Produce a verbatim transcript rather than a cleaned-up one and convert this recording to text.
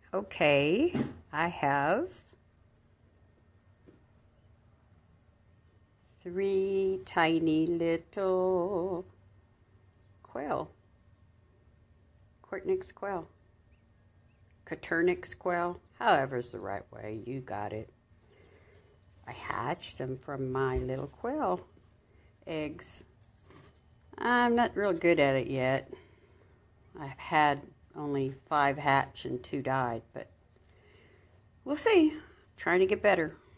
Okay, I have three tiny little quail, Cortnix quail, Coturnix quail, however's the right way, you got it. I hatched them from my little quail eggs. I'm not real good at it yet. I've had only five hatch and two died, but we'll see. Trying to get better.